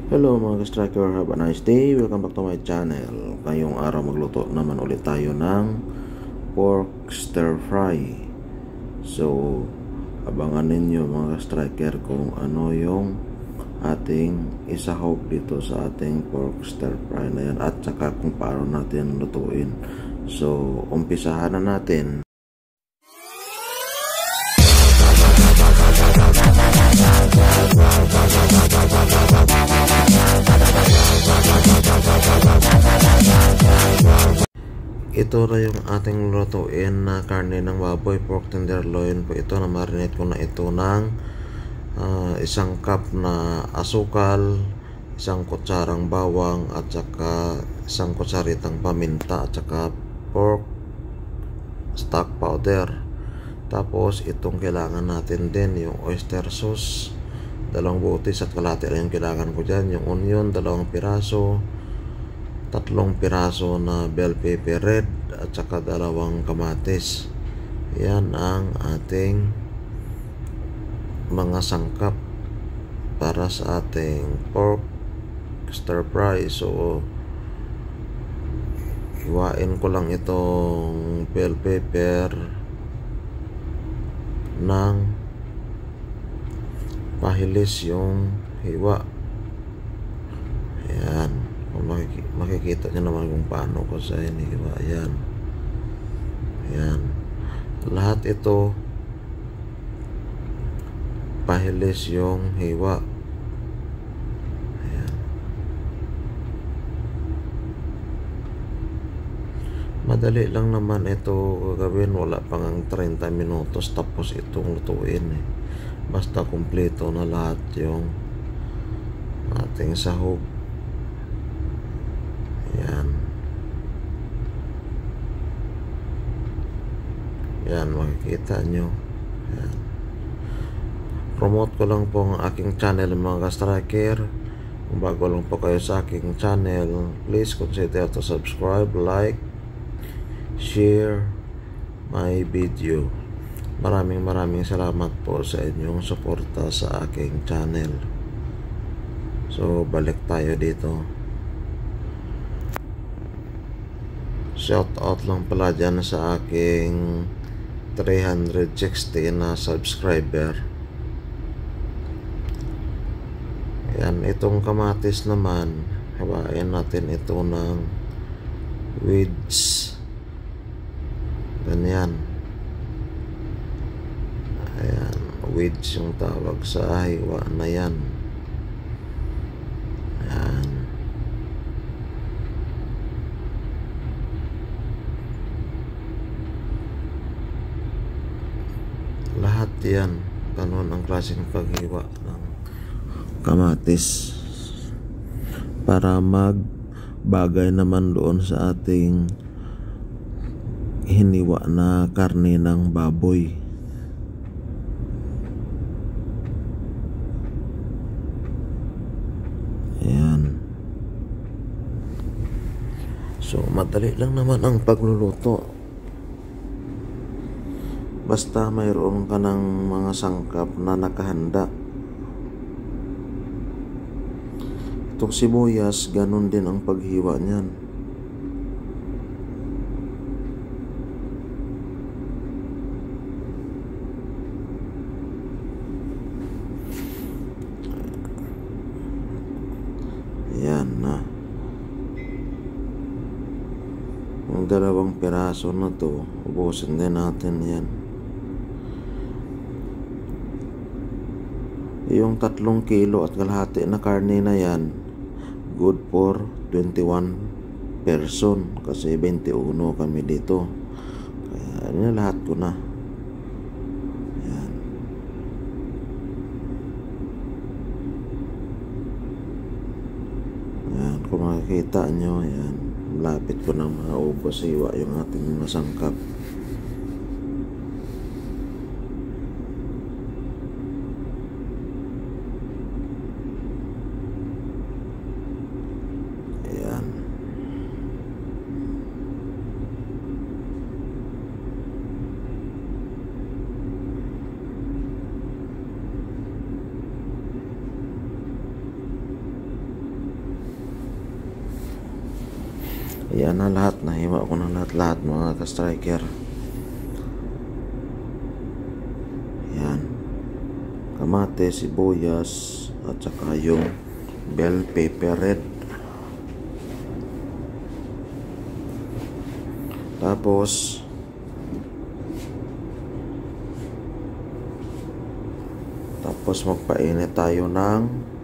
Hello mga striker, have a nice day. Welcome back to my channel. Ngayong araw magluto naman ulit tayo ng pork stir fry. So, abangan ninyo mga striker kung ano yung ating isahog dito sa ating pork stir fry na yan, at saka kung paano natin lutuin. So, umpisahan na natin. Ito na yung ating lutuin na karne ng baboy, pork tenderloin po ito, na marinate ko na ito ng isang cup na asukal, isang kutsarang bawang, at saka isang kutsaritang paminta, at saka pork stock powder. Tapos itong kailangan natin din yung oyster sauce, 2 butis at kalahati lang yung kailangan ko dyan. Yung onion, 2 piraso, 3 piraso na bell pepper red, at saka 2 kamatis. Yan ang ating mga sangkap para sa ating pork stir fry. So, hiwain ko lang itong bell pepper ng pahilis yung hiwa. Ayan, makikita nyo naman kung paano ko sa inihiwa. Ayan, ayan, lahat ito pahilis yung hiwa. Ayan, madali lang naman ito gagawin, wala pang 30 minutos tapos itong lutuin eh. Basta kumpleto na lahat yung ating sahog. Ayan, yan, makikita nyo. Ayan, promote ko lang po ang aking channel mga ka-striker. Kung bago lang po kayo sa aking channel, please consider to subscribe, like, share my video. Maraming salamat po sa inyong suporta sa aking channel. So, balik tayo dito. Shout out lang pala dyan sa aking 360 na subscriber. Yan, itong kamatis naman, hawain natin ito ng wedge. Ganyan. Ayan, wedge yung tawag sa hiwa na yan. Ayan. Lahat yan, ganun ang klaseng paghiwa ng kamatis para magbagay naman doon sa ating hiniwa na karne ng baboy. Ayan. So, madali lang naman ang pagluluto. Basta mayroon ka ng mga sangkap na nakahanda. Itong sibuyas, ganun din ang paghiwa niyan. Ayan na. Yung 2 piraso na to, ubusin din natin yan. Yung 3 kilo at kalahati na karne na yan, good for 21 person kasi 21 kami dito. Kaya yan, lahat ko na. Yan. Yan, kung makikita nyo, yan, lapit ko na maubos hiwa yung ating nasangkap. Ayan na lahat, nahiwa ko na lahat mga ka-striker. Ayan, kamatis, sibuyas, at saka yung bell pepper red. Tapos magpainit tayo ng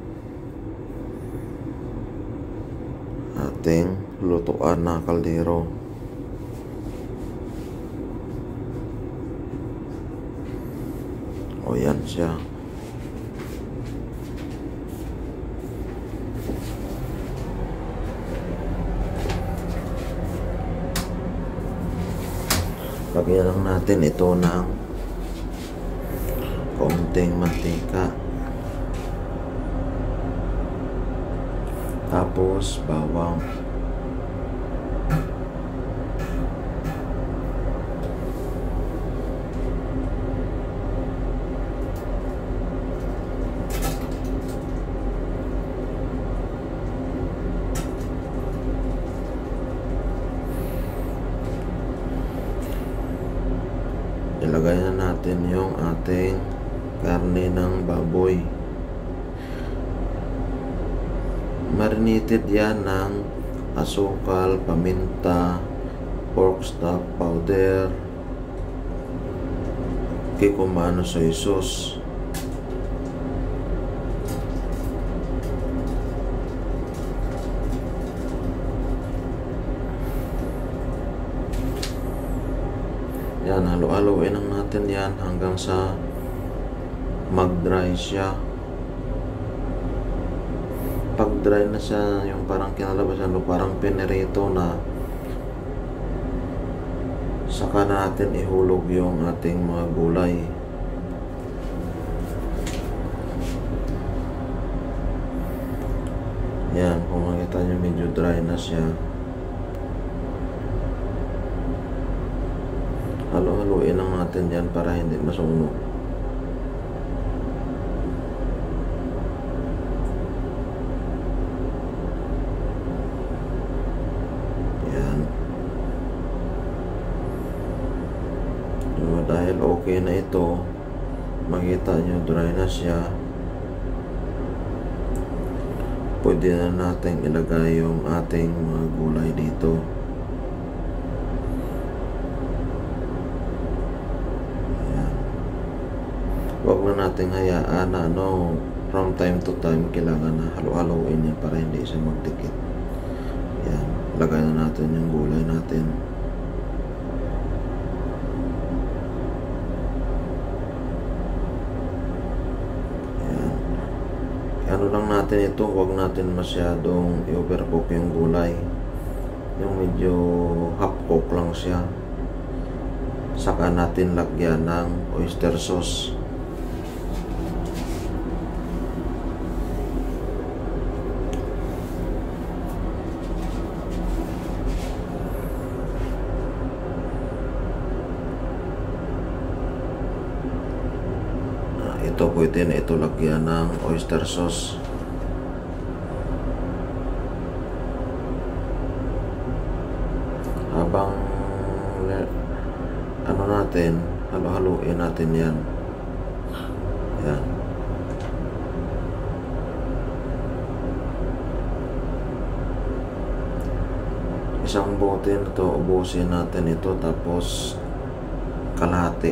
ating lutuan na kaldero. O yan siya. Lagyan lang natin ito ng konting mantika, tapos bawang, ilagay na natin yung ating karne ng baboy. Marinated yan ng asukal, paminta, pork stock powder, kikumano soy sauce. Yan, halo-haloin lang natin yan hanggang sa mag-dry siya. Pag dry na siya, yung parang kinalabasan o parang pinirito na, saka natin ihulog yung ating mga gulay. Yan, kung makita nyo medyo dry na siya. Halo-haloin lang natin yan para hindi masunog. Yan. So, dahil okay na ito, makita nyo dry na siya, pwede na natin ilagay yung ating mga gulay dito. Huwag na natin hayaan na from time to time kailangan na halo-haloin yan para hindi siya magdikit. Yan, lagay na natin yung gulay natin. Yan. Ano lang natin ito, huwag natin masyadong i-overcook yung gulay. Yung medyo half cook lang siya. Saka natin lagyan ng oyster sauce. Ito pwede na ito lagyan ng oyster sauce. Habang natin, halo-haloin natin yan. Yan. Isang bote na to, ubusin natin ito, tapos kalahati.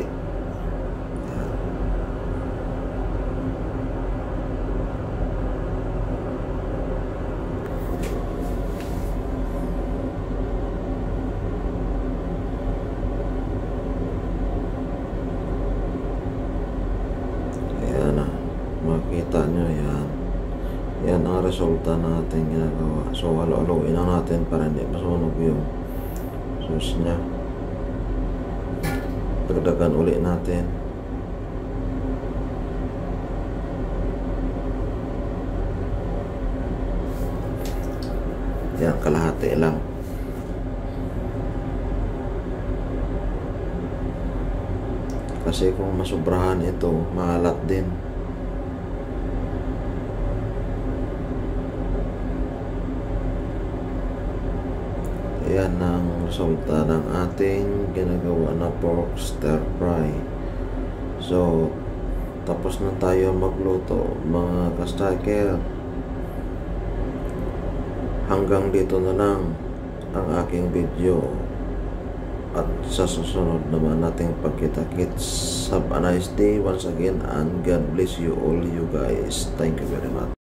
Makita nyo yan. Yan ang resulta natin ginagawa. So halo-haloin na natin para hindi masunog yung sauce nya. Dagdagan ulit natin. Yan, kalahati lang. Kasi kung masubrahan ito, maalat din. ayan ang resulta ng ating ginagawa na pork stir fry. So, tapos na tayo magluto mga ka-striker. Hanggang dito na lang ang aking video. At sa susunod naman nating pagkita-kits. Have a nice day once again and God bless you all you guys. Thank you very much.